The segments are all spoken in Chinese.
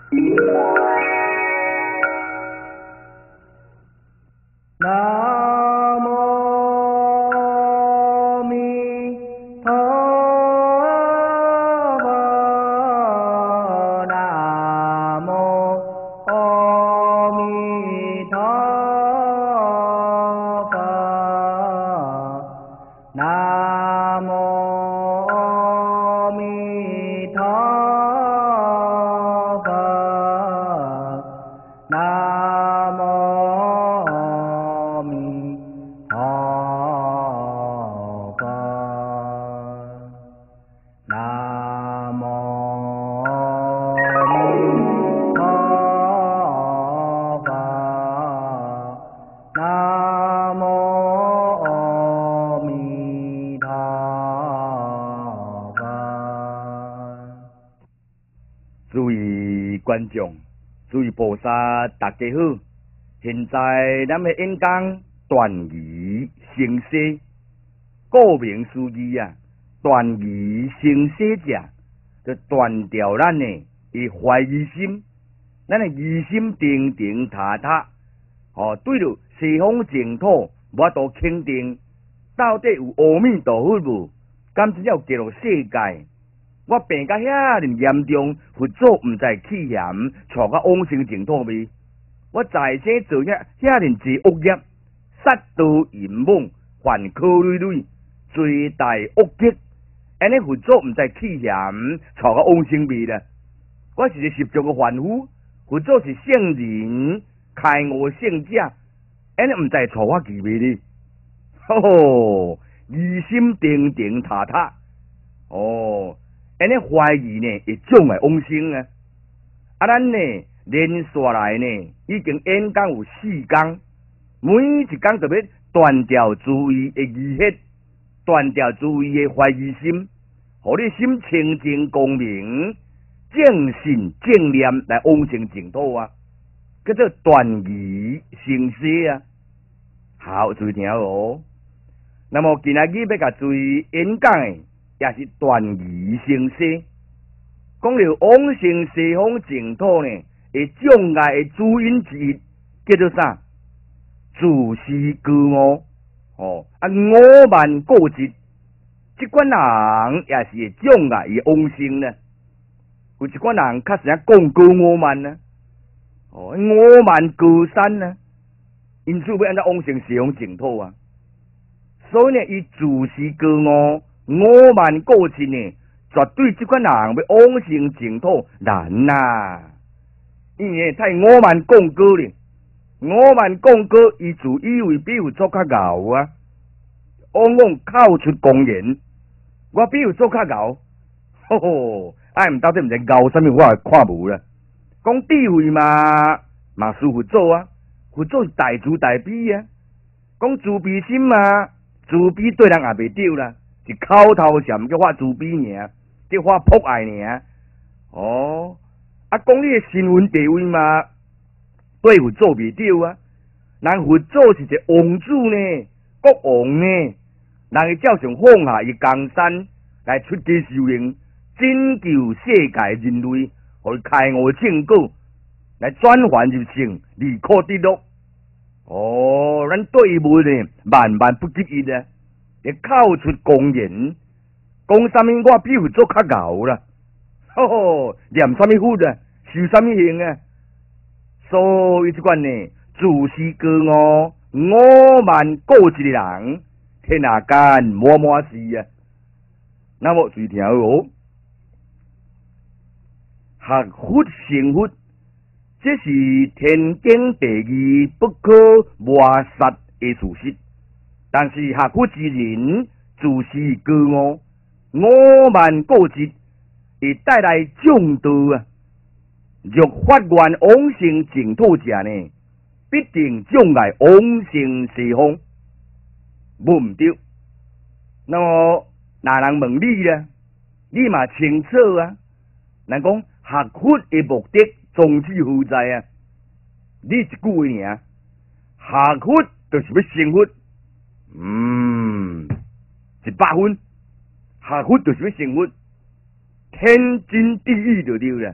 南无弥陀佛，南无阿弥陀佛，南无阿弥陀佛，南无阿弥陀佛，南无阿弥陀佛，南无阿弥陀佛。 诸位观众，诸位菩萨，大家好！现在咱的演讲断疑生死，顾名思义啊，断疑生死者，就断掉咱的怀疑心，咱的疑心定定塌塌，对着西方净土无多肯定，到底有阿弥陀佛无？敢真有极乐世界？我病甲遐尼严重，佛祖毋知气嫌，带我往生净土未？我在生做遐尼济恶业，杀盗淫妄，犯科累累，罪大恶极。安尼佛祖毋知气嫌，带我往生未啦？我是个十足个凡夫，佛祖是圣人，开悟圣者，安尼毋知带我去未哩？吼，疑心定定塌塌，安尼怀疑呢，会将来往生啊！咱呢连续来呢，已经演讲有4天，每一天都要断掉诸位的疑惑，断掉诸位的怀疑心，互你心清净光明，正信正念来往生净土啊！叫做断疑生死啊！好，注意听哦。那么今仔日要甲诸位演讲的。也是断疑生死，讲到往生西方净土呢，会障碍的主因之一，叫做啥？自私骄傲，傲慢过节，这款人也是会障碍伊往生呢。有一款人较实啊讲高傲慢呢，傲慢高山呢，因此要安怎往生西方净土啊？所以呢，伊自私骄傲。傲慢过节呢，绝对这款人要往生净土难呐！因为太傲慢讲高了，傲慢讲高，伊自以为比有做较牛啊，往往口出公言，我比有做较牛，毋到底毋知牛啥物，我也看无啦。讲智慧嘛师佛祖啊，佛祖是大慈大悲啊。讲慈悲心嘛，慈悲对人也袂对啦。是口头禅叫我自卑尔，叫我博爱尔。讲你的身份地位嘛，对佛祖袂对啊。人佛祖是一个王子呢，国王呢，人会照常放下伊江山来出家修行，拯救世界人类，互伊开悟正果，来转凡入圣，离苦得乐。咱对伊无呢，万万不及伊啊！你口出公言，讲啥物我比佛祖较牛啦，念啥物佛啊，修啥物行啊？所以这款呢，自私骄傲、傲慢过节的人，天下间满满是啊。那么注意听哦，学佛成佛，这是天经地义、不可抹杀的事实。但是学佛之人自私骄傲、傲慢过节，会带来众多啊！若发愿往生净土者呢，必定障碍往生西方，无毋对。那么，若人问你啦，你嘛清楚啊？人讲学佛的目的宗旨何在啊？你一句话尔，学佛就是要成佛。100分，学佛就是要成佛，天经地义就对啦。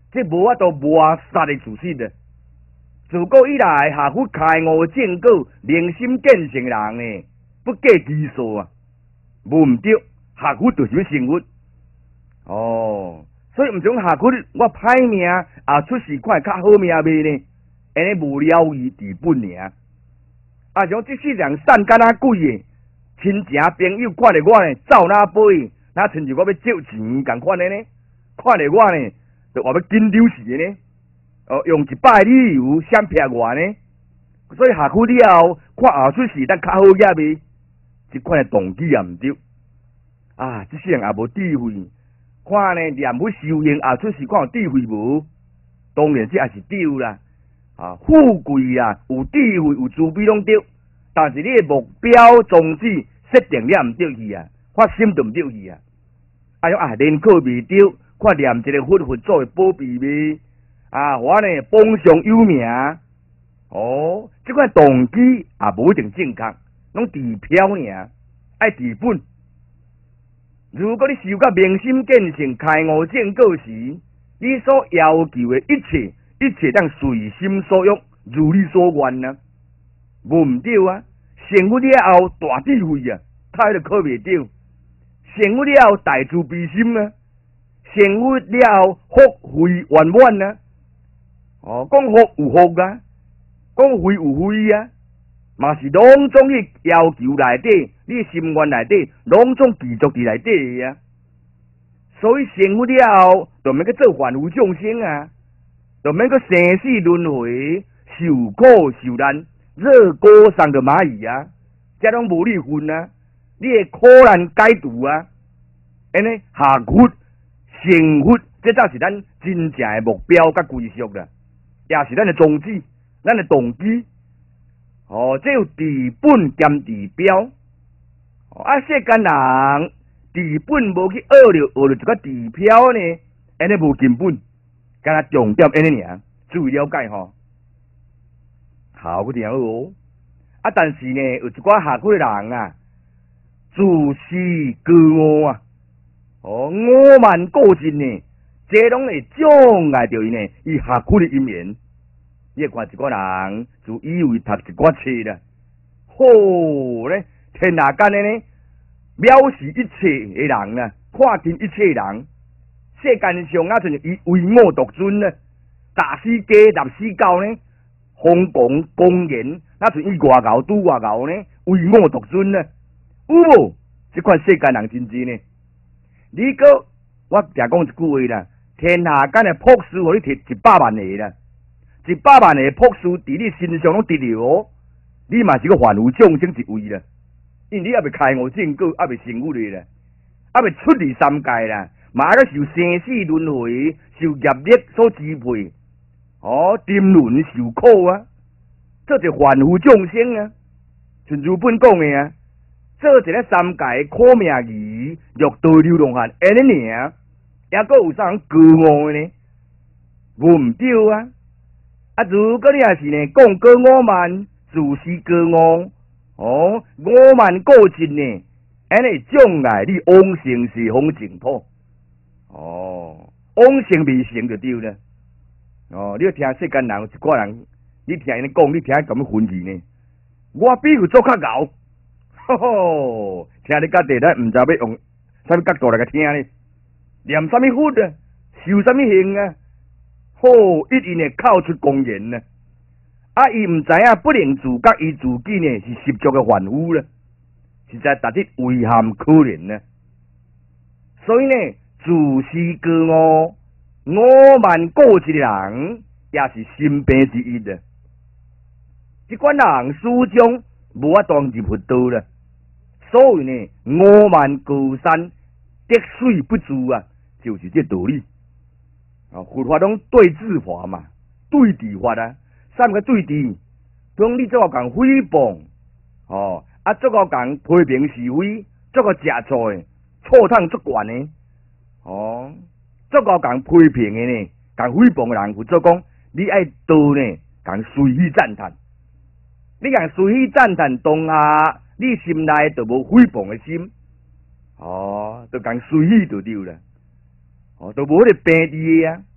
这无法度抹杀的事实啊！自古以来，下府开悟正果、明心见性人呢，不计其数啊！无毋对，下府就是要成佛。哦，所以毋像下府，我歹命也出事，看会较好命未呢？安尼无了于治本尔。啊，像即世人善敢若鬼的亲情朋友，看着我呢，走哪飞，哪亲像我要借钱共款的呢？看着我呢，就话要紧张死的呢。用100理由闪撇我呢，所以下去了后，看后出事，咱较好嘢未？即款的动机也毋对。啊，即世人也无智慧，看呢念要修行后出事，看有智慧无？当然这也是对啦。啊，富贵啊，有智慧有慈悲拢对，但是你的目标宗旨设定了毋对去啊，发心就毋对去啊。啊，种人口未对，看念一个佛祖的保庇未？啊，我呢榜上有名，哦，即款动机也无一定正确，拢治标尔，爱治本。如果你修到明心见性、开悟正果时，你所要求的一切当随心所欲，如你所愿啊，无毋对啊。成佛了后大智慧啊，他就考袂到；成佛了后大慈悲心啊，成佛了后福慧圆满啊。哦，讲福有福啊，讲慧有慧啊，嘛是拢总你要求内底，你心愿内底，拢总记住伫内底啊。所以成佛了后，就免去做凡夫众生啊，就免去生死轮回、受苦受难、热锅上的蚂蚁啊，这拢无你份啊，你的苦难解除啊，安尼下佛成佛，这才是咱真正的目标甲归宿啦。也是咱的宗旨，咱的动机。哦，这有治本兼治标。啊，世间人治本无去学着一个治标呢，安尼无根本。敢若重点安尼尔，注意了解吼。好，我听好哦。啊，但是呢，有一寡下苦的人啊，自私高傲啊，傲慢过尽呢。这拢会障碍着伊呢，伊下苦的因缘。你看一个人，就以为读一寡册啦，好咧，天下间的呢，藐视一切的人啊，看轻一切人。世间上啊，像伊唯我独尊呢，打死鸡、立死狗呢，疯狂公言，那像伊外牛拄外牛呢，唯我独尊呢，有无？这款世间人真济呢。你个，我常讲一句话啦。天下间的朴素，互你摕100万个啦，100万个朴素伫你身上拢得着哦，你嘛是个凡夫众生一位啦，因为你还未开悟正果，还未成佛咧啦，还未出离三界啦，嘛还要受生死轮回、受业力所支配，哦，沉沦受苦啊，这是凡夫众生啊，像日本讲的啊，做一个三界苦命鱼，欲道流浪汉，安尼尔。也阁有啥人高傲的呢？无毋对啊！啊，如果你也是呢，讲高傲慢，自私高傲，哦，傲慢过尽呢，安尼障碍你往生西方净土。哦，往生未成就对了。哦，你要听世间人有一寡人，你听因讲，你听咁样分析呢？我比佢做较牛，吼吼！听你家己咱毋知要用啥物角度来甲听呢？念什么佛啊，受什么刑啊？好，一定会口出公言啊！啊，伊毋知影不能自觉，伊自己呢是十足的凡夫啦，实在值得遗憾可怜啊！所以呢，自私高傲、傲慢过激的人，也是心病之一啊！这款人始终无法当入佛道啦。所以呢，傲慢高山，滴水不住啊！就是这道理啊！佛法拢对治法嘛，对治法啊，三个对治，当你做个讲诽谤，哦，啊，做个讲批评是非，做个食错的，错烫足悬的，哦，做个讲批评的呢，讲诽谤的人，或者讲你爱道呢，讲随意赞叹，你讲随意赞叹当下，你心内就无诽谤的心，哦，就讲随意就对了。哦，都无迄个病治的啊！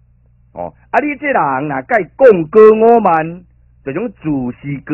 哦，啊，你这人若甲伊讲过5万，就种自视过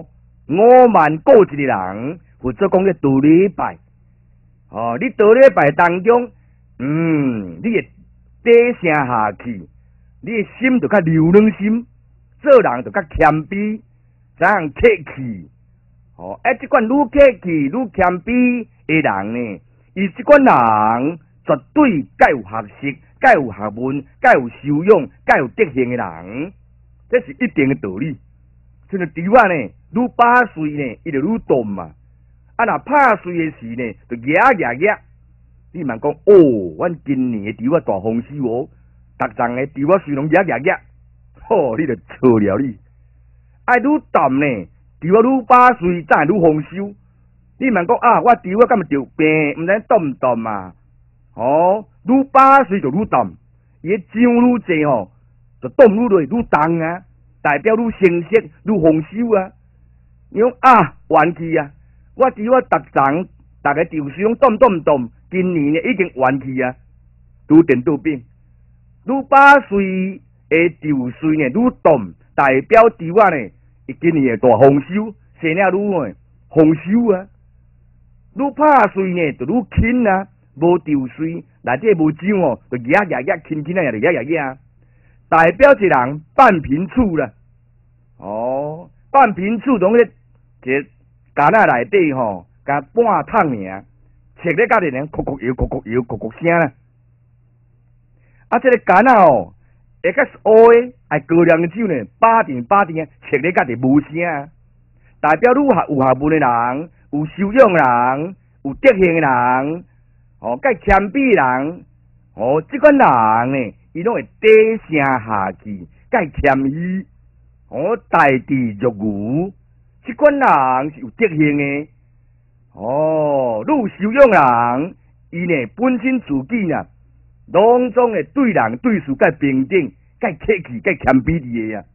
5万过一个人，或者讲咧道礼拜。哦，你道礼拜当中，你会低声下气，你的心就较柔软心，做人就较谦卑，怎样客气？哦，即款愈客气愈谦卑的人呢，伊即款人绝对较有学识、较有学问、较有修养、较有德行的人，这是一定的道理。像个猪仔呢，愈把水呢，伊就愈动嘛。啊，若拍水的时呢，就压。你问讲，阮今年的猪仔大丰收哦，逐丛的猪仔水拢压。吼，你就错了你。爱愈淡呢，猪仔愈把水，才会愈丰收。你问讲啊，我猪仔敢会着病，毋知冻毋冻嘛？哦，愈把水就愈淡，伊个浆愈济吼，就冻愈落愈重啊，代表愈成熟、愈丰收啊。你讲啊，完去啊！我猪仔逐丛，逐个稻水拢冻，今年呢已经完去啊，拄电拄饼，愈把水的稻水呢愈冻，代表猪仔呢，伊今年会大丰收，生了愈丰收啊。愈拍水呢就愈轻啊，无稻水内底无浆哦，就轻啊，就压，代表一人半平厝啦。哦，半平厝拢咧一个干仔内底吼，甲半桶尔，切咧甲咧咕摇声啦。啊，这个干仔哦，会较乌的，爱高粱酒呢，把定啊，切咧甲咧无声啊，代表愈有学问的人，有修养的人，有德行的人，哦，甲谦卑的人，哦，即款人呢，伊拢会低声下气，甲谦虚，哦，待地若愚。即款人是有德行的，哦，愈有修养人，伊呢本身自己呢，拢总会对人对事较平等、较客气、较谦卑的啊。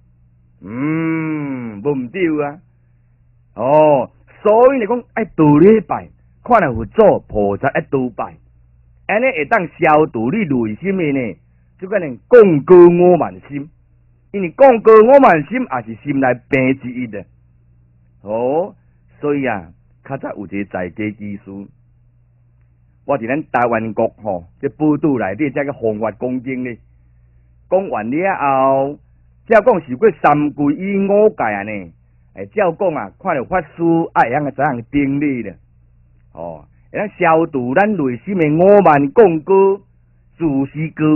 无毋对啊。哦，所以来讲爱道礼拜，看来佛祖菩萨爱道拜，安尼会当消除你内心的呢，即个呢讲过5万心，因为讲过5万心也是心内病之一的。哦，所以啊，较早有一个在家技师，我伫咱台湾国吼，这报道内底这个宏法讲经呢，讲完了后，照讲是过3归依5戒啊呢，照讲啊，看到法师爱样怎样定理咧，哦，会当消除咱内心的5万讲过，自视过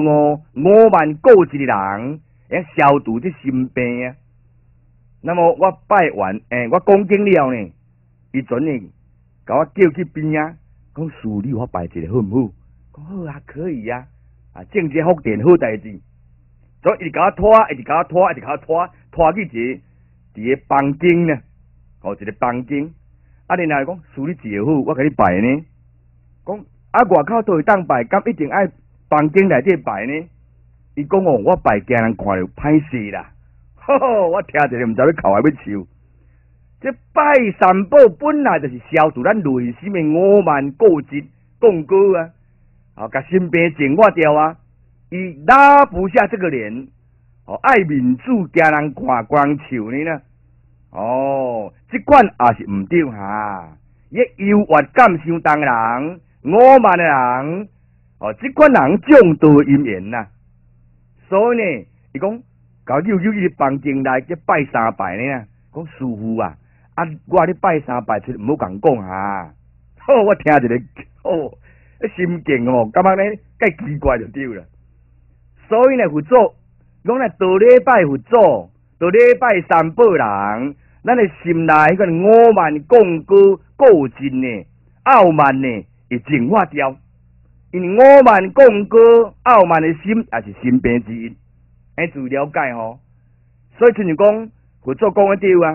5万过一个人，会当消除这心病啊。那么我拜完，我讲经了呢，伊阵呢，甲我叫去边啊，讲师你我拜一个好唔好？讲好啊，可以啊，种这福田好代志。所以一直甲我拖，一直甲我拖去一个房间呢，哦，一个房间。啊，然后讲师你坐好，我甲你拜呢。讲外口都会当拜，敢一定爱房间内底拜呢？伊讲哦，我拜惊人看着歹势啦。我听着毋知要哭还要笑。这拜三宝本来就是消除咱内心的5万过节讲过啊，甲心病净化掉啊。伊拉不下这个脸，爱面子惊人看光笑呢。这款也是毋对哈。伊优越感伤重人，5万的人，这款人众多因缘呐。所以呢，伊讲。搞叫去房间内去拜3拜呢，讲师傅啊，我咧拜3拜，出唔好共讲哈。我听一个，心境感觉呢，介奇怪就对了。所以呢，佛祖讲来道礼拜佛祖，道礼拜三宝人，咱的心内迄个5万讲过过尽呢，傲慢呢会净化掉。因为5万讲过傲慢的心，也是心病之一。自了解吼，所以像是讲，佛祖讲的对啊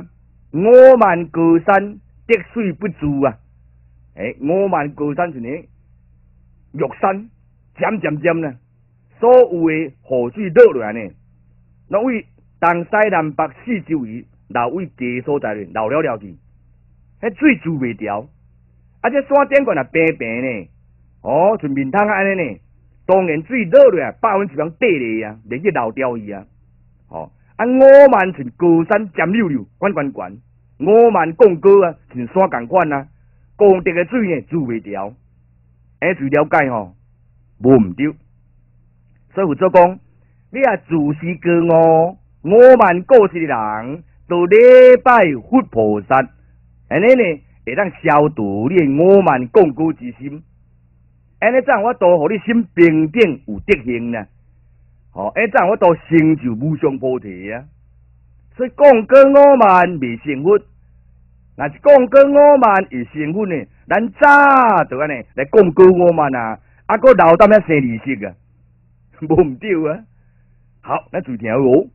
，5万高山滴水不住啊，5万高山就是玉山渐呢，所有的河水落落来呢，那为东西南北四周围流为低所在流了去，迄水住袂调，这山顶悬也平平呢，像面汤安尼呢， 当然水落落来，百分之百地咧啊，连去流掉伊啊。哦，啊5万像高山尖溜溜，悬悬悬，5万降高啊，像山共款啊，高滴嘅水呢，住袂掉。最了解吼，无毋对。所以有做讲，你啊自私高傲，5万过世的人，都礼拜佛菩萨，安尼呢会当消除你5万降高之心。安尼怎我都互你心平等有德行呢？哦，安怎我都成就无上菩提啊！所以降高5万未成佛，若是降高5万会成佛呢？咱早就安尼来降高5万啊！啊，搁留淡遐生利息啊，无毋对啊！好，咱注听哦。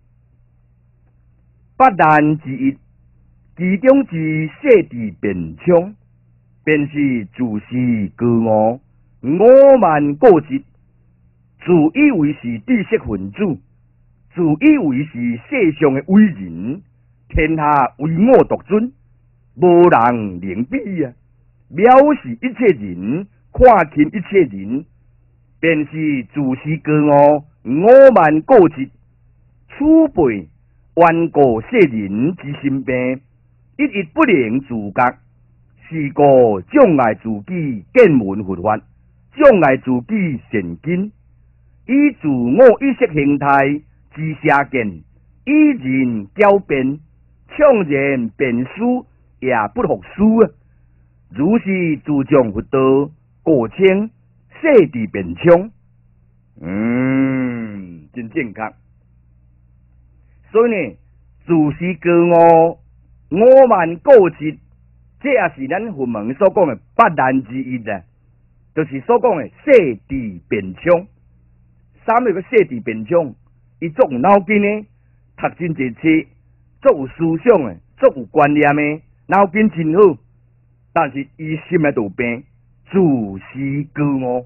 八难之一，其中之设置变枪，便是自私高傲，5万过节，自以为是知识分子，自以为是世上的伟人，天下唯我独尊，无人能比啊！藐视一切人，看轻一切人，便是自私高傲，5万过节，储备顽固世人之心病，一日不能自觉，是故障碍自己见闻佛法，障碍自己善根，以自我意识形态之下见，以人狡辩，呛人辩书也不服输啊！如是自将佛道，故称设置变枪。真正确。所以呢，自私高傲5万过节，这也是咱佛门所讲的八难之一啊，就是所讲的设置变枪。啥物叫设置变枪？伊足有脑筋呢，读真济册，足有思想的，足有观念的，脑筋真好。但是伊心内有病，自私高傲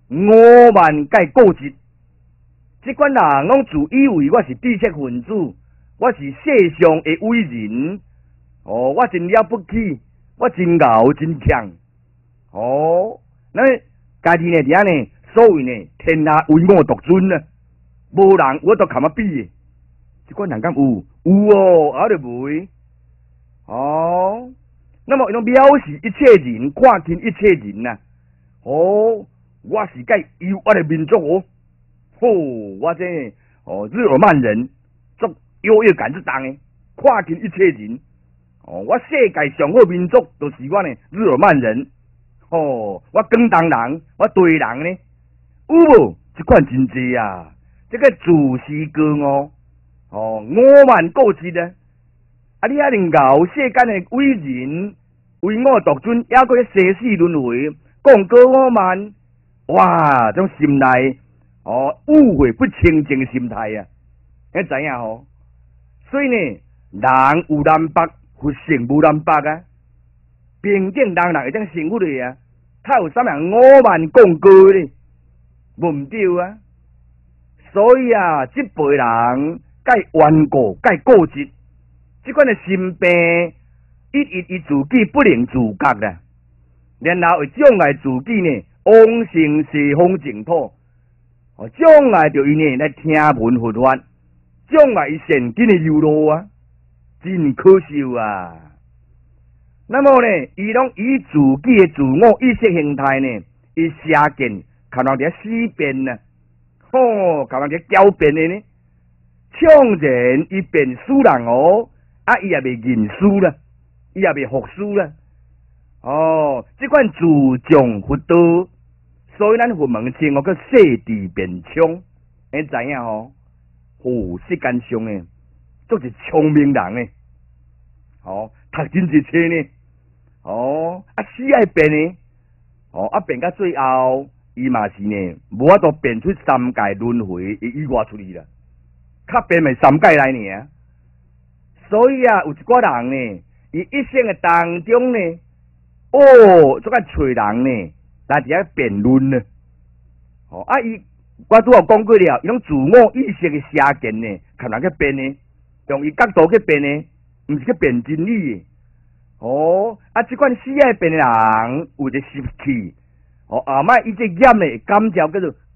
，5万介过节。即款人拢自以为我是知识分子，我是世上的伟人，哦，我真了不起，我真牛真强，哦，那家己呢遐呢，所谓呢天下唯我独尊啊，无人我都堪啊比的。即款人敢有？有哦，啊就袂。哦，那么伊拢藐视一切人，看轻一切人呐、啊。哦，我是介优越的民族哦。我这日耳曼人，足优越感之重的，看轻一切人。我世界上好民族，就是我呢日耳曼人。我广东人，我对人呢，有无？这款真济啊！这个自私高傲，5万过节啊！啊，你遐能搞世间的伟人，唯我独尊，还搁生死轮回，讲高5万，哇！这种心内。误会不清净的心态啊，你知影吼？所以呢，人有南北，佛性无南北啊。平等人会当成佛的啊，他有啥人5万讲高呢？无毋对啊。所以啊，这辈人介顽固，介固执，这款的心病，伊自己不能自觉啦，然后会障碍自己呢，往生西方净土。障碍着伊呢来听闻佛法，障碍伊善根的流露啊，真可惜啊！那么呢，伊拢以自己的自我意识形态呢，伊邪见，靠人哋思辨啊，靠人哋狡辩的呢，呛人伊辩输人哦，伊也未认输啦，伊也未服输啦，这款自将佛道。所以咱佛门称叫设置变枪，你知影吼？世间上诶，都是聪明人诶，读真济册呢，死爱变呢，变到最后，伊嘛是呢，无法度变出三界轮回的意外出去啦，较变咪三界来呢。所以啊，有一寡人呢，伊一生诶当中呢，这个找人呢。来伫遐辩论呢，伊我拄有讲过了，伊拢自我意识的邪见呢，看人去辩呢，用伊角度去辩呢，毋是去辩真理的。即款死爱辩的人有一个习气，后摆伊这业呢，感召叫做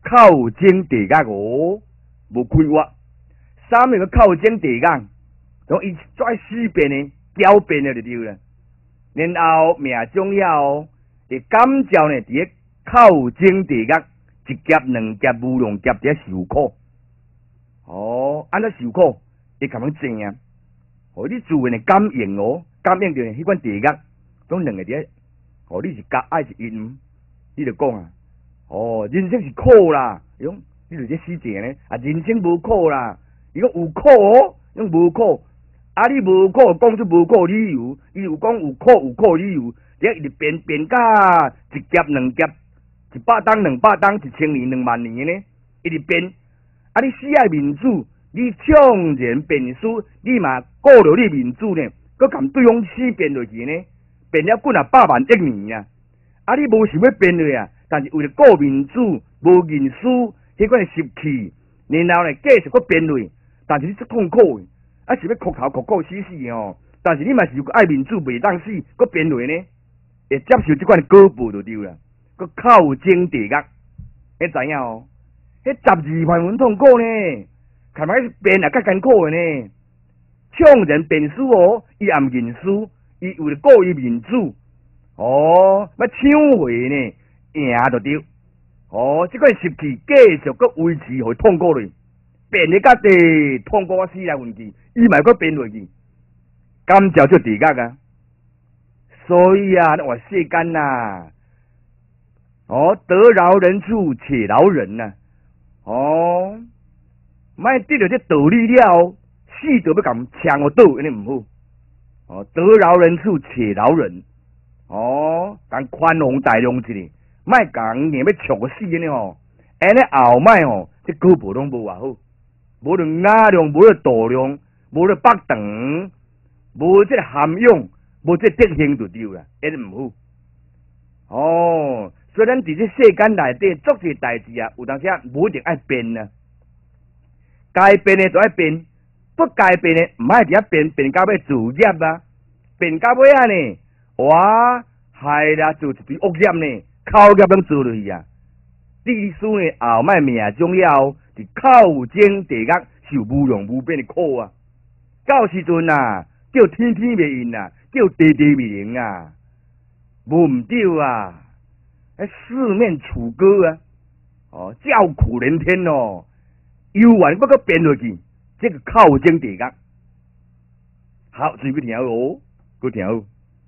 靠精地角哦，无开挖。啥物个靠精地角？从伊拽四遍的狡辩了就对了。然后命中了会感召呢，伫个靠精地角一劫两劫无量劫伫受苦。哦，安怎受苦？会咁样正啊？哦，你自然的感应哦，感应着迄款地角，总两个伫。哦，你是甲爱是因，你就讲啊。哦，人生是苦啦，伊讲你就这死定呢。啊，人生无苦啦，伊讲有苦哦，讲无苦。啊，你无苦，讲出无苦理由，伊有讲有苦理由，伊直变甲一劫两劫，100当200当，1000年20000年呢，伊直变。啊，你死爱民主，你强人变输，你嘛顾着你民主呢，佮含对方死变落去呢，变了几啊100万亿年啊！啊，你无想要变落啊，但是为了顾民主，无认输，迄款湿气，然后呢继续佮变落，但是你足痛苦的。啊，是要哭头哭死哦！但是你嘛是有爱民主，袂当死，佮变落呢，会接受即款的果报就对啦。佮靠精地角，你知影哦？迄12万分痛苦呢，看来变也较艰苦的呢。抢人变输哦，伊也毋认输，伊为了顾伊民主，哦，要抢回呢，赢就对。哦，即款湿气继续佮维持，互痛苦咧。变咧甲地痛苦我死来运气，伊嘛阁变落去，感召做地角啊！所以啊，我世间呐，哦，得饶人处且饶人呐，哦，莫得到这道理了，死就要共抢我倒，安尼毋好。哦，得饶人处且饶人，哦，共宽宏大量一下，莫共硬要抢我死安尼哦，安尼后摆哦，这果报拢无偌好。无论雅量，无论度量，无论北长，无这个涵养，无这德行就对啦，安尼毋好。哦，所以咱伫这世间内底做些代志啊，有当时无一定爱变啊，该变的就爱变，不该变的毋爱伫遐变，变到要自业啊，变到尾啊呢，哇，害啦做一堆恶业呢，口业拢做落去啊，历史呢后摆命中了。是靠精地角受无量无边的苦啊！到时阵啊，叫天天袂应啊，叫地地袂灵啊，无毋对啊！四面楚歌啊，哦，叫苦连天哦，犹原搁变落去，这个靠精地角。好，继续听哦，搁听哦。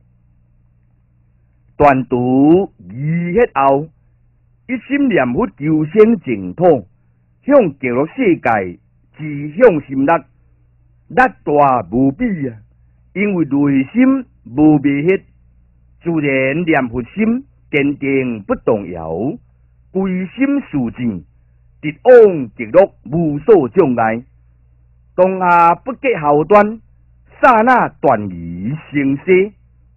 断读二迄后，一心念佛求生净土。向极乐世界志向心力，力大无比啊！因为内心无迷惑，自然念佛心坚定不动摇，归心似箭，直往极乐无所障碍。当下不计后端，刹那断疑生死。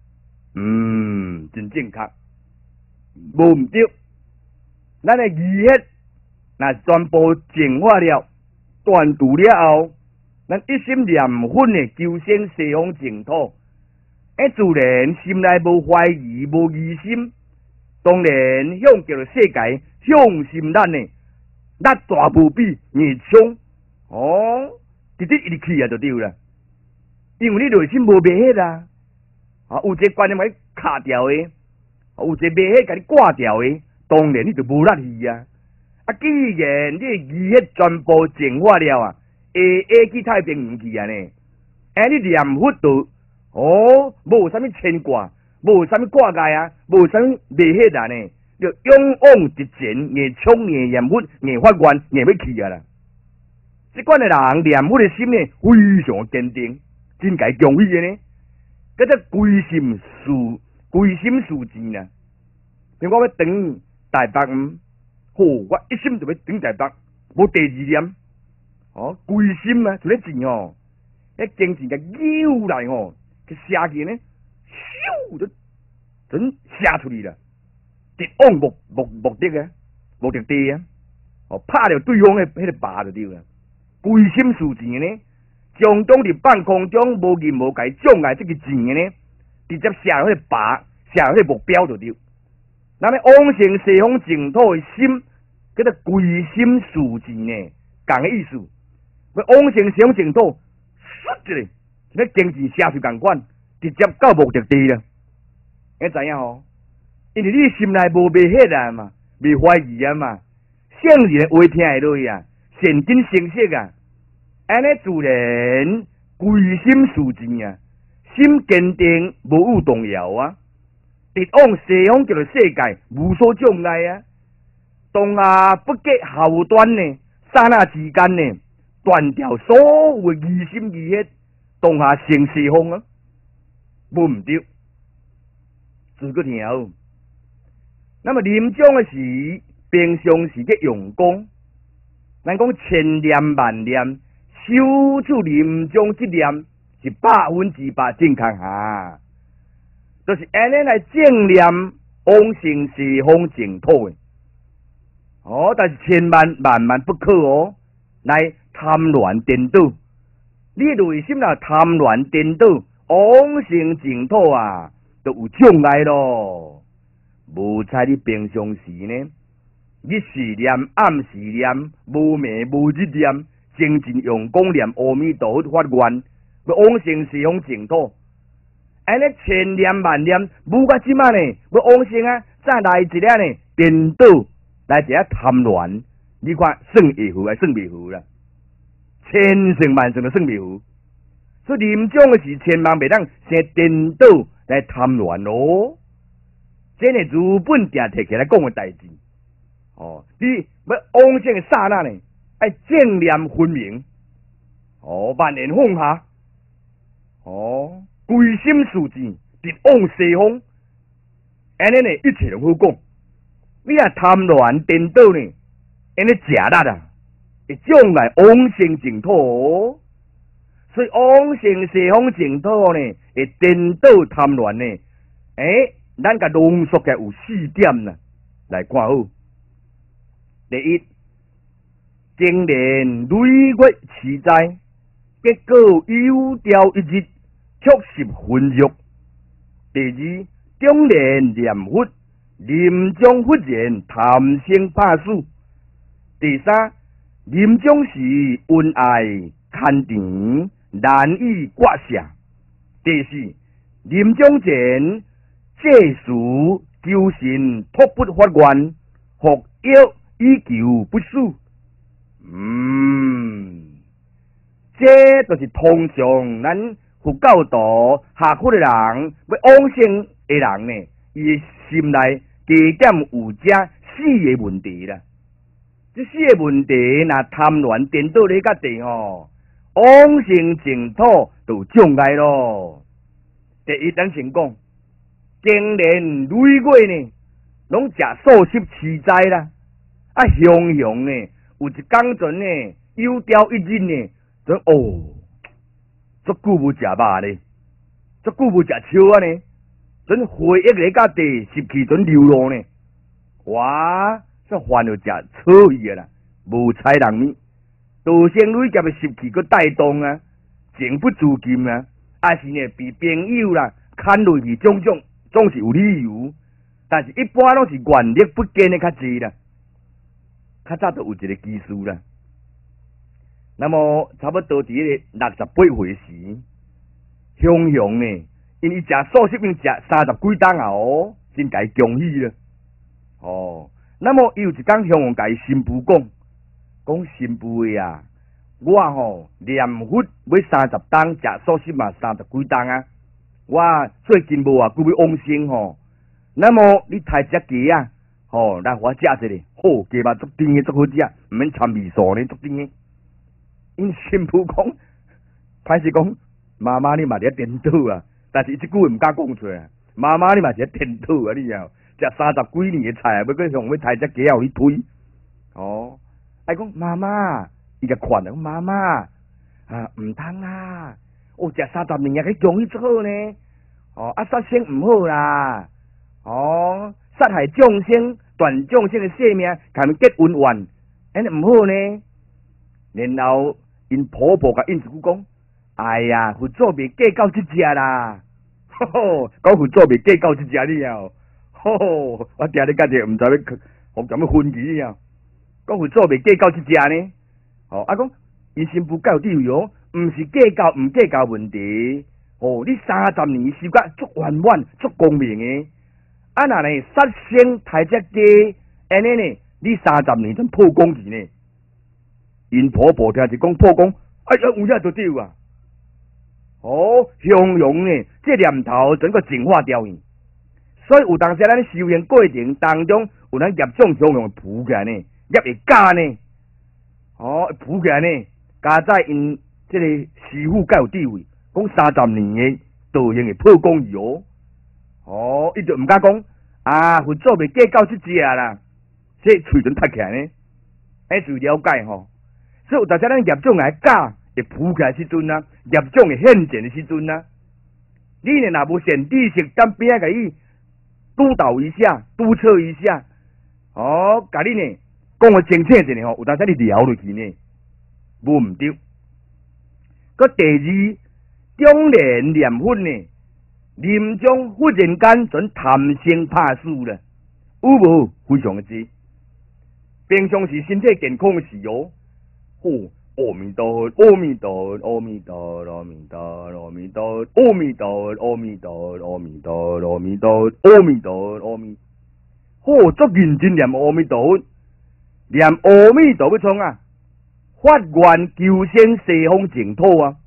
真正确，无毋对。咱的疑惑。那全部净化了、断除了后，咱一心念佛的求生西方净土，自然心内无怀疑、无疑心，当然向极乐世界向心咱的力大无比，热衷哦，直接一直去啊就对啦。因为你内心无迷惑啊，有一个观念甲你卡掉的，有一个迷惑甲你挂掉的，当然你就无力去啊。啊，既然你疑惑全部净化了啊，下去太平唔去啊呢？你念佛道哦，无啥物牵挂，无啥物挂碍啊，无啥物迷惑啊呢？就勇往直前，硬冲硬念佛，硬发愿，硬要去啊啦！即款的人念佛的心呢，非常坚定，真该恭喜的呢。叫做归心似箭啊！我要等大北我一心就要顶台北，无第二念。哦，归心啊，就咧钱哦，迄精神甲扭来哦，去射去呢，咻就准射出去啦，直往目的啊，目的地啊，哦，拍着对方迄个靶就对啦。归心似箭呢，将当伫半空中无任无解障碍这个箭呢，直接射迄个靶，射迄个目标就对。咱们往生西方净土的心， 叫做归心似箭呢，共个意思。要往生西方净土，唰一个，迄经济社会共款，直接到目的地了。你知影吼？因为你心内无迷迄啊嘛，未怀疑啊嘛，圣人话听会落去啊，善根成熟啊，安尼自然归心似箭啊，心坚定，无有动摇啊。直往西方叫做世界无所障碍啊，当下不计后端呢，刹那之间呢，断掉所有的疑心疑血，当下成西方啊，无毋对，自个听好。那么临终的时，平常时嘅用功，咱讲千念万念，守住临终之念是100%正确哈。就是安尼来正念往生西方净土的，哦，但是千万万不可哦，来贪恋颠倒。你内心若贪恋颠倒，往生净土啊，就有障碍咯。无在你平常时呢，日时念、暗时念、无暝无日念，精进用功念阿弥陀佛发愿，要往生西方净土。安尼千念万念，无甲即摆呢，要往生啊，再来一个呢，颠倒来一个贪恋，你看算会好还算袂好啦？千算万算都算袂好，所以临终的时，千万袂当先颠倒来贪恋咯。这呢，如本定摕起来讲的代志。哦，你要往生的刹那呢，爱正念分明，哦，万念放下，哦。归心似箭，直往西方，安尼呢，一切拢好讲。你若贪恋颠倒呢，安尼食力啊，会将来往生净土哦。所以往生西方净土呢，会颠倒贪恋呢。咱甲浓缩起来有4点啦，来看好。第一，经年累月持斋，结果有朝一日。确实混入。第二，中年念佛，临终忽然贪生怕死。第三，临终时恩爱牵肠，难以割舍。第四，临终前借事求神托钵发愿，服药以求不死。这就是通常咱佛教徒下苦的人，要往生的人呢，伊心内加减有这4个问题啦。这4个问题，若贪恋颠倒咧，甲地吼，往生净土就有障碍咯。第一，咱先讲，经年累月呢，拢食素食持斋啦，常常呢，有一工阵呢，有朝一日呢，足久无食肉咧，足久无食草啊呢，准回忆咧甲地失去准流露呢。哇，这烦恼食草鱼啊啦，无采人物，道生累甲要失去个带动啊，情不自禁啊，是呢被朋友啦牵落去种种，总是有理由，但是一般拢是愿力不坚的较济啦，较早都有一个技术啦。那么差不多伫68岁时，雄雄呢，因为食素食已经食30几冬啊哦，真该恭喜了。哦，那么伊有一天雄雄甲伊新妇讲新妇啊，我吼念佛要30冬，食素食嘛30几冬啊，我最近无啊，久要往生吼。那么你抬只鸡啊，吼来我食一个，好鸡肉足甜的，足好食，毋免掺味素呢，足甜的。因新妇讲，歹势讲，妈妈你嘛伫颠倒啊，但是伊即句话毋敢讲出来。妈妈你嘛是颠倒啊，你晓？食30几年的菜，要搁向要抬只鸡互你推。哦，讲妈妈，伊甲劝啊，妈妈啊，毋通啊，食30年也去容易足好呢。杀生毋好啦。杀害众生、断众生的性命，他们结恩怨，安尼毋好呢。然后因婆婆甲因一句讲：哎呀，佛祖未计较即只啦，讲佛祖未计较即只了，我定咧家己毋知要互怎么分歧啊。 讲佛祖袂计较即只呢？哦，啊讲因新妇较有智慧哦，毋是计较毋计较问题。哦，你30年修甲足圆满、足光明诶。啊，若呢杀生太只鸡，安尼呢，你30年就破功去呢。因婆婆听是讲破功，哎呀，有影就对啊。哦，形容呢，这念头整个净化掉去。所以有当时咱修行过程当中，有咱业障形容浮起来呢，业会加呢。哦，浮起来呢，加在因这个师傅较有智慧，讲30年的道行会破功去哦。哦，伊就毋敢讲啊，佛祖袂计较即只啦，这喙唇塌起来呢，迄就了解吼。所以有当时咱业障来加会浮起来时阵啊，业障会现前的时阵啊，你呢若无善知识，当边仔甲伊督导一下，督测一下，哦，甲你呢讲个清楚一点吼，有当时你聊落去呢，无毋对。个第二，中年念佛呢，临终忽然间准贪生怕死了，有无？非常的知。平常时身体健康的时哦，阿弥陀佛，阿弥陀佛，阿弥陀佛，阿弥陀佛，阿弥陀佛，阿弥陀佛，阿弥陀佛，阿弥陀佛，阿弥陀佛，阿弥陀佛，阿弥，好足认真念阿弥陀佛，念阿弥陀佛创啊，发愿求生西方净土啊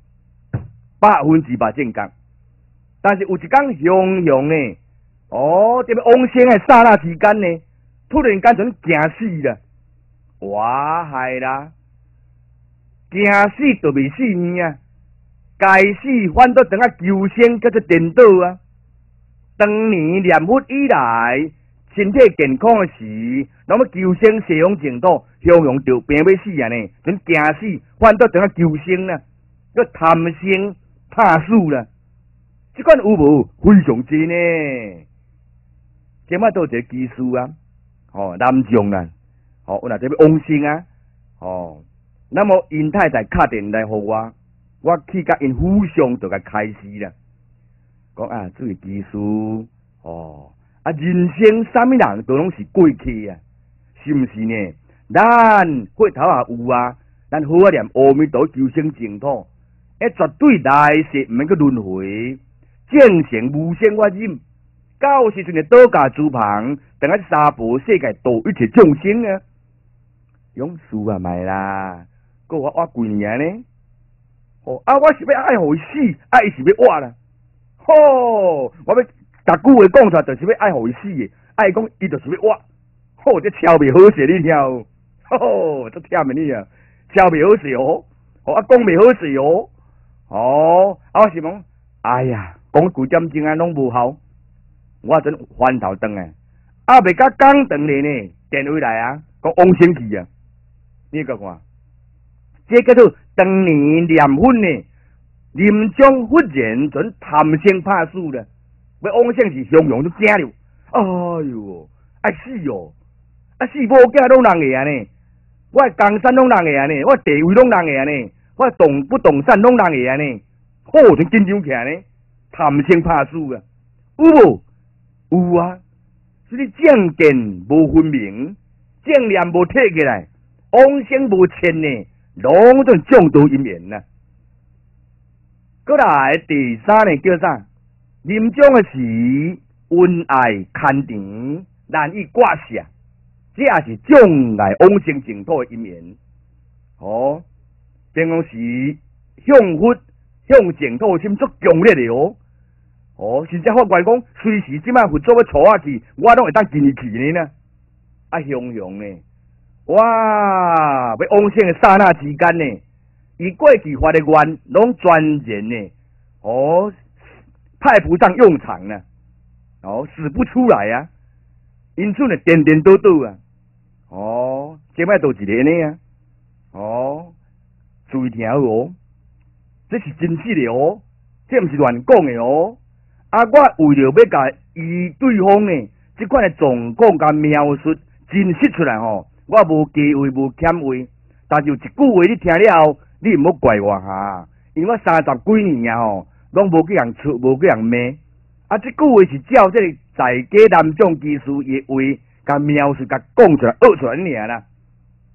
，100%正确。但是有一天雄雄呢，哦，这个往生的刹那之间呢，突然间就惊死了，哇害啦！惊死就未死呢啊！该死反倒等下求生，叫做颠倒啊！当年念佛以来，身体健康的时，那么求生西方净土，雄雄就病要死啊呢，准惊死，反倒等下求生啊，叫贪生怕死啦！这款有无？非常真呢！今摆都一个技术啊，哦，南将啊，哦，我若这要往生啊，哦。那么因太太打电来互我去甲因互相就甲开始啦。讲啊，这个技术哦，啊人生啥物人都拢是过去啊，是毋是呢？咱过头也有啊，咱好啊念阿弥陀求生净土，绝对来世毋免去轮回，正成无生法忍，到时阵倒家厨房，等下三婆世界度一切众生啊，勇士啊，咪啦。我几年呢？哦啊！我是要爱互伊死，伊是要活啦。吼！我要逐句话讲出来，就是要爱互伊死的。爱讲伊就是要活。吼！这超袂好势，你听有？吼！这忝的你啊，超袂好势哦。哦啊，讲袂好势哦。哦啊，我是讲，哎呀，讲几点钟啊，拢无效。我真翻头转啊，啊袂甲讲长咧呢，电话来啊，讲往生去啊。你甲看？这叫做当年念佛呢，临终忽然准贪生怕死了，要往生是雄雄都惊了，哎哟，爱死哦，啊死某囝拢人会啊呢，我江山拢人会啊呢，我地位拢人会啊呢，我动不动产拢人会啊呢，好就紧张起来呢，贪生怕死啊，有无？有啊，所以正见无分明，正念无摕起来，往生无签呢。拢种众多因缘呐。过来第三呢叫啥？临终的时，恩爱牵肠，难以挂下，这也是障碍往生净土的因缘。哦，平常时向佛向净土心足强烈的哦。哦，甚至法官讲，随时即摆佛祖要带我去，我拢会当进去呢。啊，雄雄呢？哇！要往生的刹那之间呢，伊过去发的愿，拢全然呢，哦，派不上用场呢，哦，使不出来啊，因此呢，颠颠倒倒啊，哦，这摆都一个呢啊，哦，注意听好哦，这是真实的哦，这毋是乱讲的哦，啊，我为了要甲伊对方呢，这款的状况甲描述真实出来吼。我无加话无欠话，但是有一句话你听了后，你毋好怪我哈，因为我30几年啊吼，拢无去人出，无去人骂。啊，这句话是照这个在家南种技术的话，甲描述甲讲出来、学出来尔啦。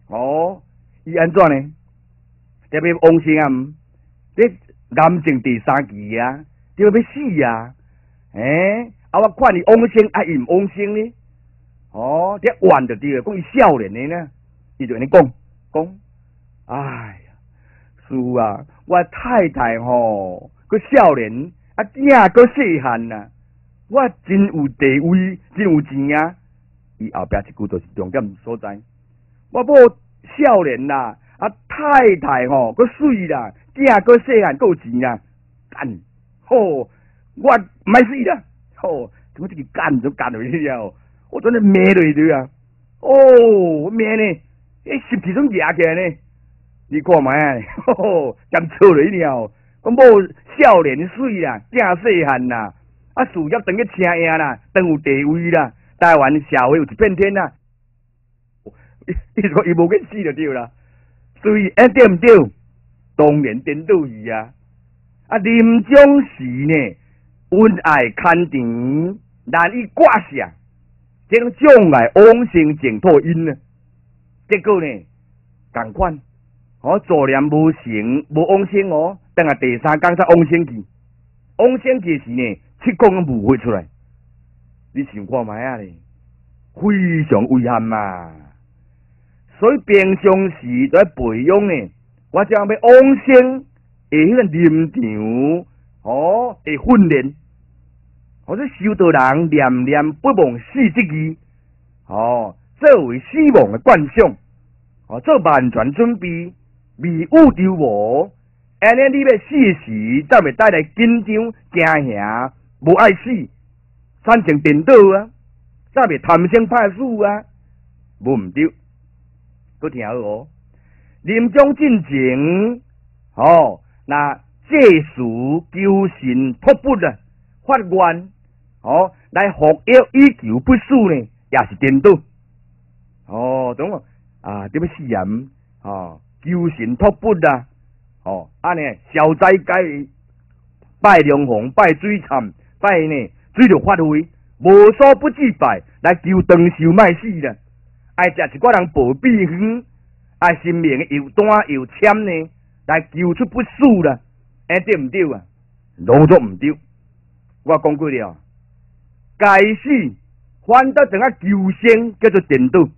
哦，伊安怎呢？特别王生啊，这癌症第3期啊，就要死啊！啊，我看你王生啊，伊毋王生呢？哦，这怨着对了，讲伊少年的呢，伊就安尼讲，哎呀，是啊，我太太吼，佮少年，啊，囝佮细汉呐，我真有地位，真有钱啊！伊后壁一句就是重点所在。我某少年啦，啊，太太吼佮水啦，囝佮细汉佮有钱啦，干，吼，我毋爱死啦，吼，怎么这个干就干落去了？我真系咩落去啊！哦，咩呢？10几种牙起来呢？你看卖啊，咁错了了。讲某少年水啦，囝细汉啦，啊事业当个请赢啦，当有地位啦，台湾社会有一片天啦。伊说伊无去死就对啦，所以对毋对？当然颠倒伊啊！啊，临终时呢，恩爱牵肠，难以挂下。这种障碍往生净土因呢，结果呢，同款，做念无成无往生哦，等下第3天才往生去，往生去时呢，7孔都无血出来，你想看卖啊咧？非常遗憾嘛。所以平常时在培养呢，我将要往生的迄个临场，的训练。我说修道人念念不忘死这句，作为死亡的惯想，做万全准备，未有丢无，安尼你要死时，才袂带来紧张、惊吓，无爱死，产生颠倒啊，才袂贪生怕死啊，无毋对，佮听好哦。临终进前，那借事求神托钵啊，发愿。来服药以求不死呢，也是颠倒。懂无？啊，对要死人，求神托钵啊，安尼消灾解，拜龙凤，拜水忏，拜呢水着发挥，无所不祭拜，来求长寿卖死啦。爱食一寡人保庇远，爱生命又短又浅呢，来求出不死啦。对毋对啊？拢做毋对。我讲过了。该死，反倒怎啊求生叫做颠倒。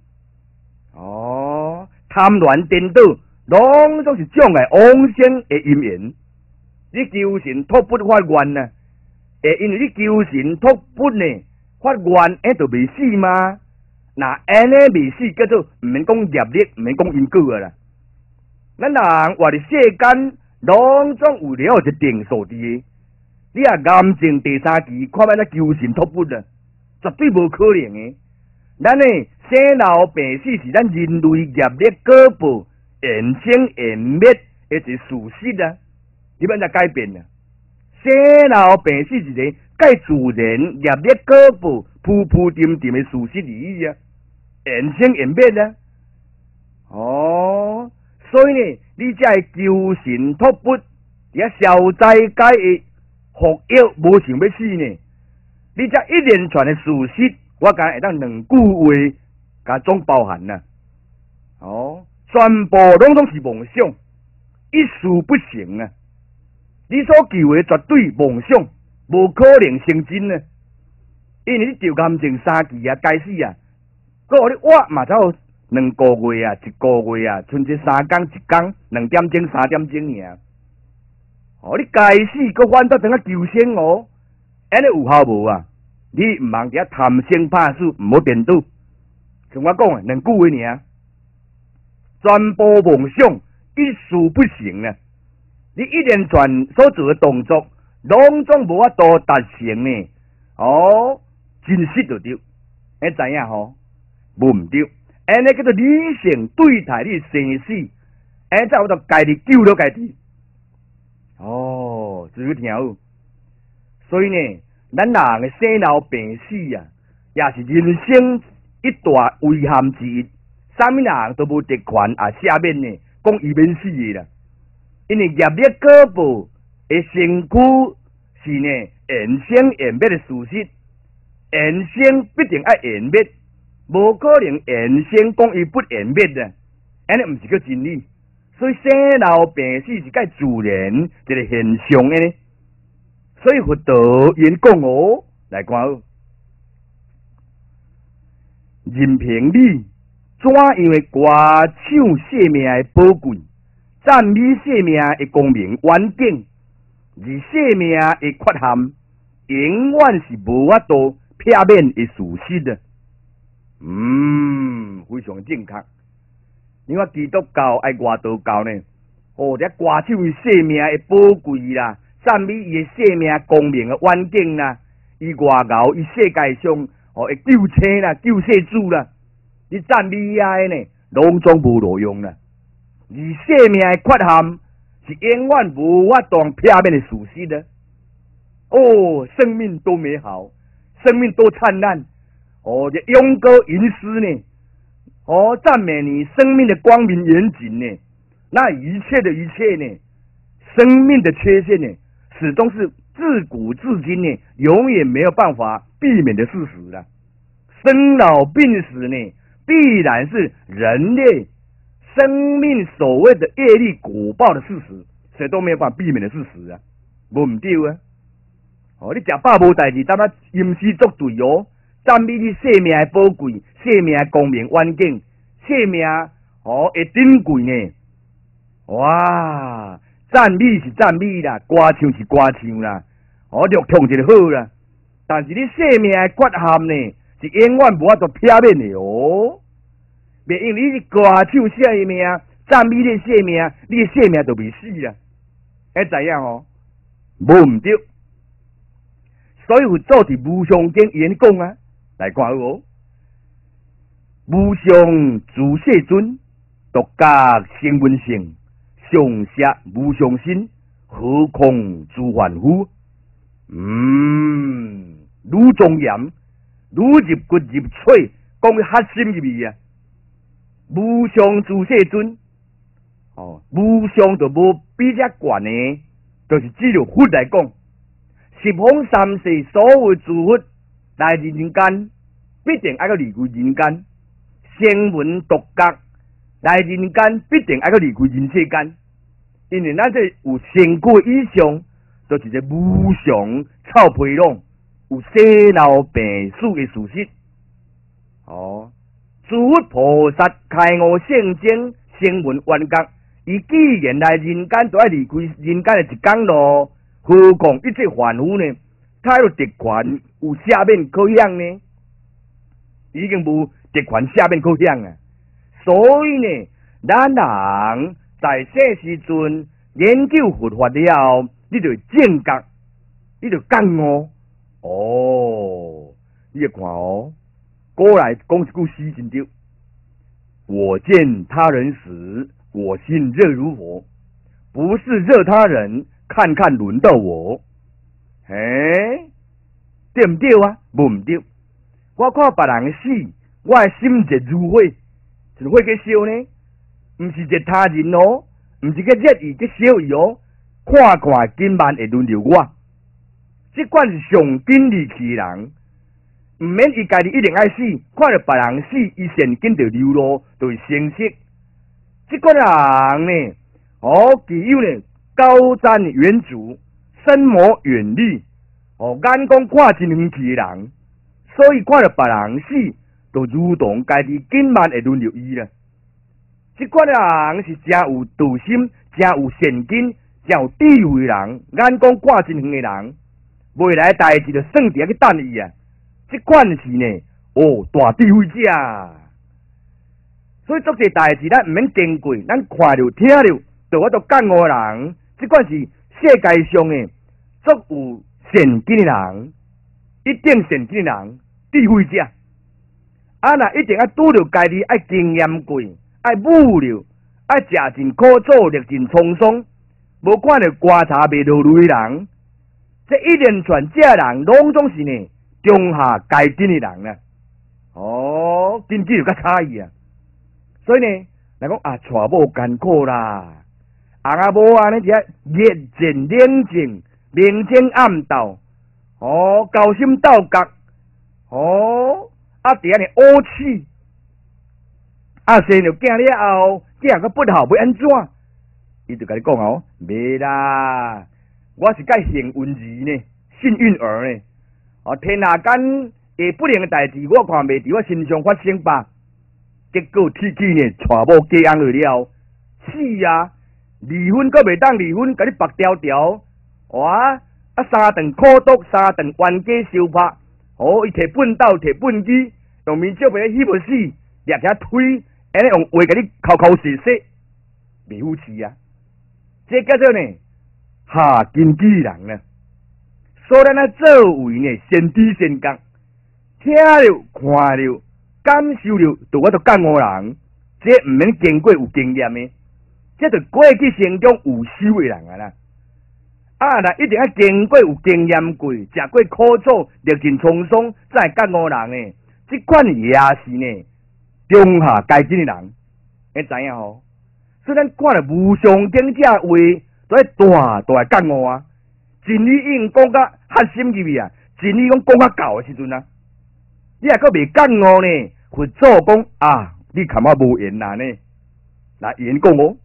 贪婪颠倒，拢总是障碍往生的因缘。你求神托钵发愿啊，因为你求神托钵呢，发愿就未死吗？那安尼未死叫做毋免讲业力，毋免讲因果啊啦。咱人活伫世间，拢总有了一定数伫的。你癌症第3期，看摆咱求神托钵啊，绝对无可能的。咱呢生老病死是咱人类业力果报缘生缘灭的一个事实啊，你免再改变啊。生老病死是一个介自然业力果报铺铺沉沉的事实而已啊，缘生缘灭啊。所以呢，你才会求神托钵，也消灾解的。服药无想要死呢，你这一连串的事实，我敢会当2句话，甲总包含啦。全部拢总是妄想，一事不成啊！你所求的绝对妄想，无可能成真啊！因为你着癌症3期啊，该死啊！个你活嘛才有2个月啊，1个月啊，剩这3天1天，2点钟3点钟尔。你该死，搁反倒等下求生哦，安尼有效无啊？你毋茫伫遐贪生怕死，毋好颠倒。像我讲诶，2句话尔，全部妄想，一事不成啊！你一连串所做诶动作，拢总无法度达成呢。真实就对，知影吼？无毋对，安尼叫做理性对待你生死，安尼才有度家己救了家己。注意听好。所以呢，咱人的生老病死啊，也是人生一大遗憾之一。啥物人都无特权啊，下面呢讲伊免死的啦。因为业力果报的身躯是呢缘生缘灭的事实，缘生必定爱缘灭，无可能缘生讲伊不缘灭的。 安尼毋是叫真理。所以生老病死是介自然一个现象的呢。所以佛陀演讲哦，来看哦，任凭你怎样的歌唱生命的宝贵，赞美生命的光明远景，而生命的缺陷，永远是无法度避免的事实啊。非常正确。你看基督教爱外道教呢，这歌唱生命的宝贵啦，赞美伊的生命光明的远景啦，伊外熬伊世界上会救星啦、救世主啦，你赞美遐的呢，拢总无路用啦。而生命的缺陷是永远无法度避免的事实啊。生命多美好，生命多灿烂，这勇歌吟诗呢，赞美你生命的光明严谨呢。那一切的一切呢，生命的缺陷呢，始终是自古至今呢，永远没有办法避免的事实了。生老病死呢，必然是人类生命所谓的业力果报的事实，谁都没有办法避免的事实啊，无唔对啊。你食饱无代志，当他吟诗作对哦，赞美你生命的宝贵，生命的光明远景，生命会珍贵呢。哇，赞美是赞美啦，歌唱是歌唱啦，略唱就好啦。但是你生命的缺陷呢，是永远无法度避免的哦。袂因为你是歌唱生命，赞美你生命，你的生命就未死啦。知影无唔对。所以佛祖伫无上经演讲啊，来看哦。无上诸世尊，独觉声闻性，上摄无上身，何况诸凡夫？愈庄严，愈入骨入髓，讲去核心入去啊。无上诸世尊，无上就无比遮悬呢，就是只着佛来讲。十方三世所有诸佛来人间，必定爱个离开人间；声闻独觉来人间，必定爱个离开人世间。因为咱这有身躯以上，就是一个无常臭皮囊，有生老病死的事实。诸佛菩萨开悟圣经，声闻缘觉，伊既然来人间，就要离开人间的一天咯。何况一切凡夫呢？他有特权，有下面可享呢？已经无特权下面可享啊！所以呢，咱人在世时阵研究佛法了，你就正觉，你就觉你看过来讲一句诗真对。我见他人时，我心热如火，不是热他人。看看轮到我，对唔对啊？无唔对。我看别人死，我的心热如火，是火去烧呢，唔是热他人哦，唔是去热伊去烧伊哦。看看今晚会轮到我，即款是上紧离去的人，唔免伊家己一定爱死，看到别人死，伊神经就流露，就会生息。即款人呢，具有呢。高瞻远瞩，深谋远虑，眼光看真远去的人，所以看到别人死，就如同家己今晚会轮到伊啦。即款人是真有道心、真有善根、真有智慧的人，眼光看真远的人，未来代志就算伫去等伊啊。即款是呢，大智慧者。所以做些代志，咱唔免经过，咱看着听着，就我都感悟人。即款是世界上的足有善根的人，一定善根的人，智慧者。若一定要拄着家己爱经验过，爱悟了，爱食尽苦楚，历尽沧桑，无看到观察袂落泪的人，这一连串这人，拢总是呢中下阶等的人啊。经济就较差异啊。所以呢，来讲娶某艰苦啦。阿某安尼只热情冷静，明争暗斗，勾心斗角，伫安尼怄气，生了囝了后， 这样个不好要安怎？伊就甲你讲哦，袂啦，我是介幸运儿呢，幸运儿呢。哦，天下间下不良的代志，我看袂伫我身上发生吧。结果天气呢，娶某嫁翁去了，是啊，离婚阁袂当离婚，甲你白条条，哇！啊，三顿苦毒，三顿冤家相拍，哦，伊摕粪斗，摕粪机，用面照片翕要死，掠起推，安尼用话甲你口口舌舌，袂好饲啊！这叫做呢下根基人呢。所以咱作为呢先知先觉，听了看了感受了，我都感悟人，这毋免经过有经验的，这就过去生中有修的人啊啦。啊，那一定要经过有经验过，食过苦楚，历尽沧桑，才会感悟人呢。这款也是呢中下阶级的人，会知影吼？所以咱看了无上经者话，都要大大感悟啊！真理已经讲到核心入去啊，真理讲到够的时阵啊，你还阁未感悟呢？佛祖讲啊，你看我无言啦呢？来言讲哦，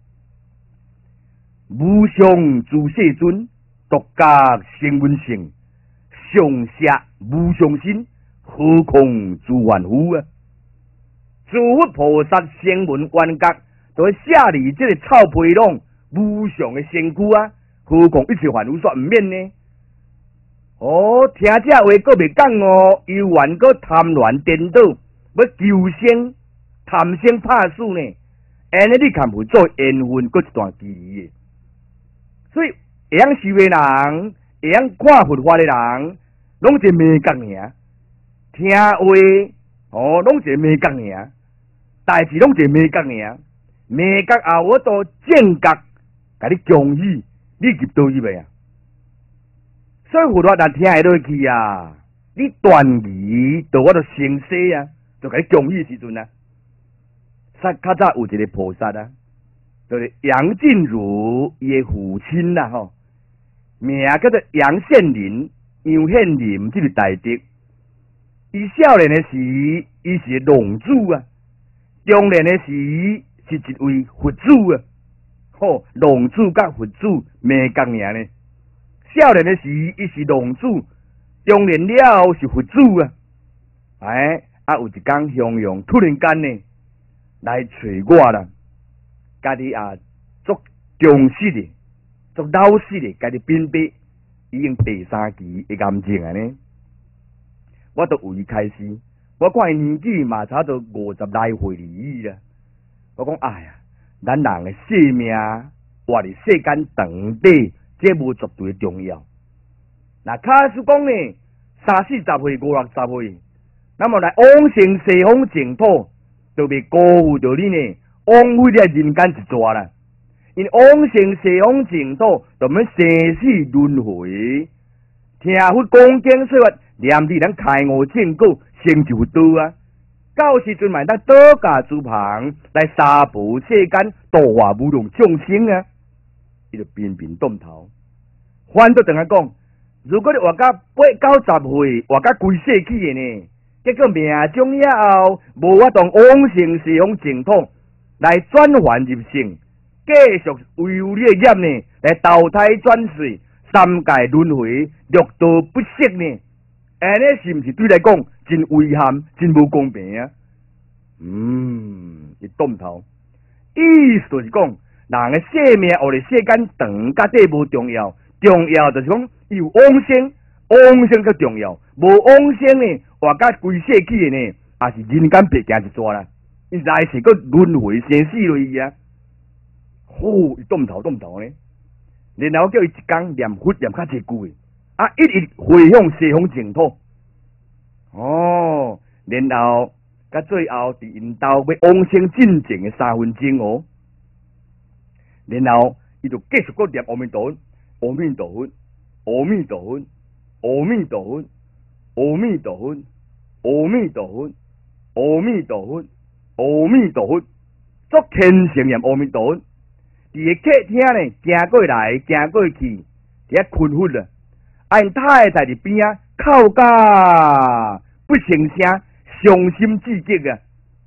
无上诸世尊，独觉声闻性，上下无上心，何况诸凡夫啊！诸佛菩萨声闻缘觉，都会写离这个臭皮囊无上的身躯啊！何况一切凡夫煞毋免呢？哦，听这话阁未讲哦，又还阁贪恋颠倒，要求生、贪生怕死呢？安尼你看佛做缘分，阁一段距离的。所以会晓修的人，会晓看佛法的人，拢是美觉尔。听话哦，拢是美觉尔。代志拢是美觉尔。美觉后我都正觉，甲你恭喜，你入倒去未啊？所以佛法若听会落去啊，你断疑，到我都生死啊，就甲你恭喜时阵啊。较早有一个菩萨啊，就是杨静茹伊的父亲啦吼，名叫做杨宪林、杨宪林这个大德。伊少年的时，伊是龙主啊；中年的时，是一位佛祖啊。吼，龙主甲佛祖名共名呢。少年的时，伊是龙主；中年了是佛祖啊。哎，啊有一天襄阳突然间呢来找我啦，家己啊足忠实的、足老实的，家己辨别已经第三期的癌症啊呢。我都为伊开始，我看伊年纪嘛差不多50来岁而已啦。我讲哎呀，咱人的性命活伫世间长短，这无绝对重要。那假使讲呢，30、40岁、50、60岁，那么来往生西方净土，就袂辜负着你呢，枉费了人间一逝啦。因往生西方净土，就免生死轮回。听佛讲经说法，念伫咱开悟正果，成就道啊！到时阵嘛，咱倒驾诸旁来沙婆世间，度化无量众生啊！伊就频频动头。反倒等下讲，如果你活到8、90岁，活到规世纪的呢，结果命中了后，无法当往生西方净土，来转还入圣，继续为有你的业呢，来投胎转世。三界轮回，六道不息呢？安尼是毋是对来讲真遗憾、真无公平啊？伊动头，意思就是讲，人的生命活伫世间长甲短无重要，重要就是讲有往生，往生较重要。无往生呢，活甲规世纪的呢，也是人间白行一逝啦。伊来是个轮回生死落去啊！伊动头呢？然后叫伊一天念佛念较济句的，啊，一直回向西方净土。哦，然后甲最后伫因兜要往生进前的3分钟哦，然后伊就继续个念阿弥陀佛，阿弥陀佛，阿弥陀佛，阿弥陀佛，阿弥陀佛，阿弥陀佛，阿弥陀佛，阿弥陀佛，足虔诚念阿弥陀佛。伫个客厅呢，行过来，行过去，伫遐困佛啦。啊，因太太伫边啊，哭甲不成声，伤心至极啊！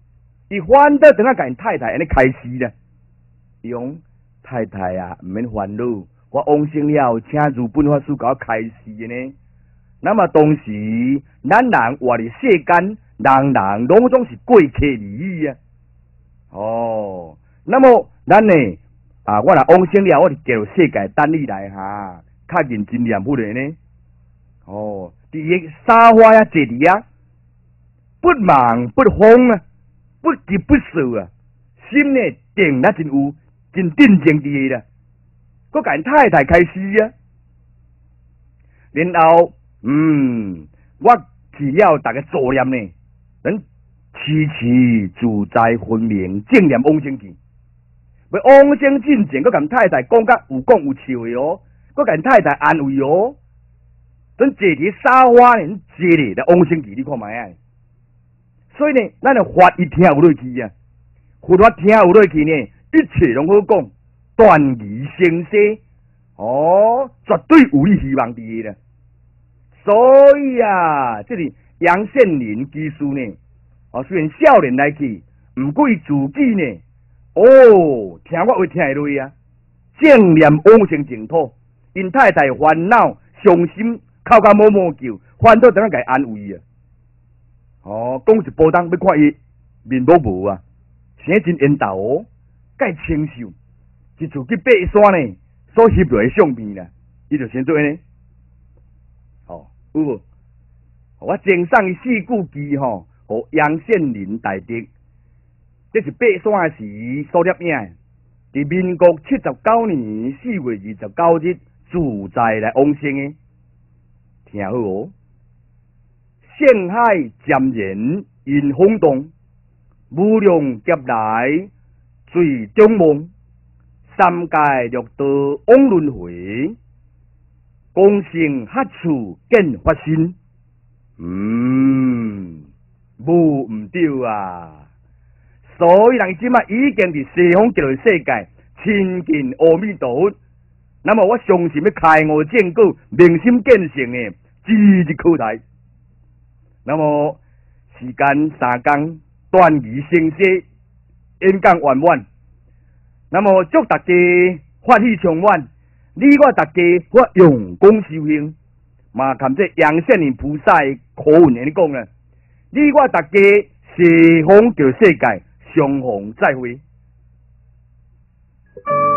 伊反倒等下甲因太太安尼开示啦。伊讲太太啊，毋免烦恼，我往生了，请如本法师甲我开示呢。那么当时咱人活伫世间，人人拢总是过客而已啊。哦，那么咱呢我若往生了，我就叫世界等你来哈，较认真念佛的呢。哦，伫个沙花呀坐伫啊，不忙不慌啊，不急不躁啊，心呢定得真有，真定静伫个啦。佮甲因太太开始啊，然后我去了逐个作念呢，咱持持自在分明，正念往生去。要往生进前，佮甲因太太讲甲有讲有笑的哦，佮甲因太太安慰哦。咱坐伫沙发呢，坐咧来往生去，你看卖啊。所以呢，咱的法一听有落去啊，佛法听有落去呢，一切拢好讲，断疑生死，绝对有你希望伫个啦。所以啊，这是杨宪林居士呢，虽然少年来去，毋过伊自己呢，听我话听会落啊，正念往生净土，因太太烦恼伤心。哭甲摸摸叫，反倒等下甲伊安慰啊！讲一波当要看伊面都无啊，生真缘投哦，介清秀，一厝去爬山呢，所翕落的相片啦，伊就先做呢。有无？我赠送伊4句句互杨宪林大德，这是爬山时所摄影，伫民国79年4月29日自在来往生的。听好哦，星海渐然因轰动，无量劫来最中梦，三界六道往轮回，功成何处见法身？无毋对啊！所以人即马已经伫西方极乐世界亲近阿弥陀佛。那么我相信要开悟正果，明心见性的指日可待。那么时间3天，断疑生死，演讲圆满。那么祝大家法喜充满，你我大家我用功修行，嘛含这杨宪林菩萨的口吻安尼讲啦。你我大家西方极乐世界相逢再会。